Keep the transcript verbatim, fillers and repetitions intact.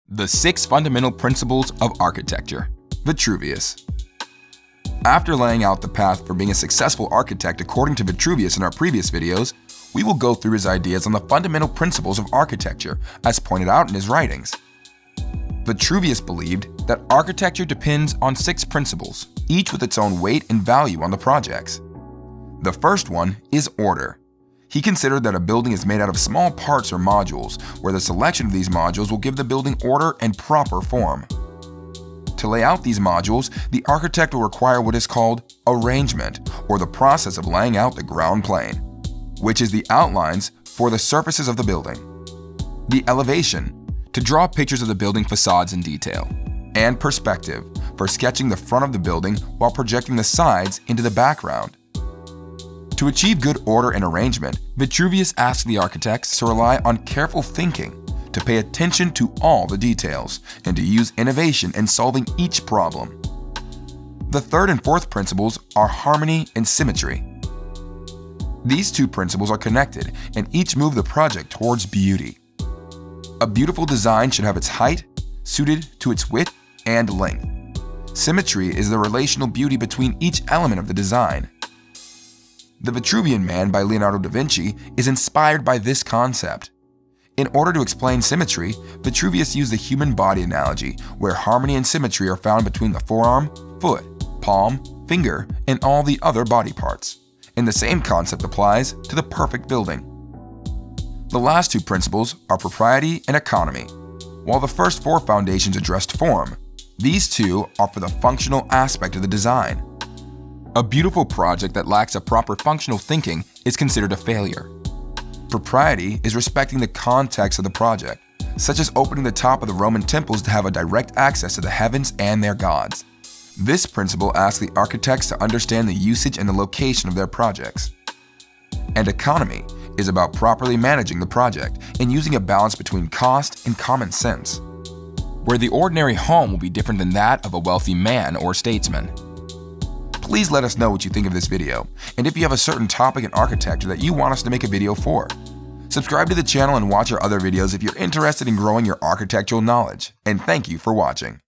The Six Fundamental Principles of Architecture. Vitruvius. After laying out the path for being a successful architect according to Vitruvius in our previous videos, we will go through his ideas on the fundamental principles of architecture as pointed out in his writings. Vitruvius believed that architecture depends on six principles, each with its own weight and value on the projects. The first one is order. He considered that a building is made out of small parts or modules, where the selection of these modules will give the building order and proper form. To lay out these modules, the architect will require what is called arrangement, or the process of laying out the ground plane, which is the outlines for the surfaces of the building. The elevation, to draw pictures of the building facades in detail, and perspective, for sketching the front of the building while projecting the sides into the background. To achieve good order and arrangement, Vitruvius asked the architects to rely on careful thinking, to pay attention to all the details, and to use innovation in solving each problem. The third and fourth principles are harmony and symmetry. These two principles are connected and each move the project towards beauty. A beautiful design should have its height suited to its width and length. Symmetry is the relational beauty between each element of the design. The Vitruvian Man by Leonardo da Vinci is inspired by this concept. In order to explain symmetry, Vitruvius used the human body analogy, where harmony and symmetry are found between the forearm, foot, palm, finger, and all the other body parts. And the same concept applies to the perfect building. The last two principles are propriety and economy. While the first four foundations addressed form, these two are for the functional aspect of the design. A beautiful project that lacks a proper functional thinking is considered a failure. Propriety is respecting the context of the project, such as opening the top of the Roman temples to have a direct access to the heavens and their gods. This principle asks the architects to understand the usage and the location of their projects. And economy is about properly managing the project and using a balance between cost and common sense, where the ordinary home will be different than that of a wealthy man or statesman. Please let us know what you think of this video, and if you have a certain topic in architecture that you want us to make a video for. Subscribe to the channel and watch our other videos if you're interested in growing your architectural knowledge, and thank you for watching.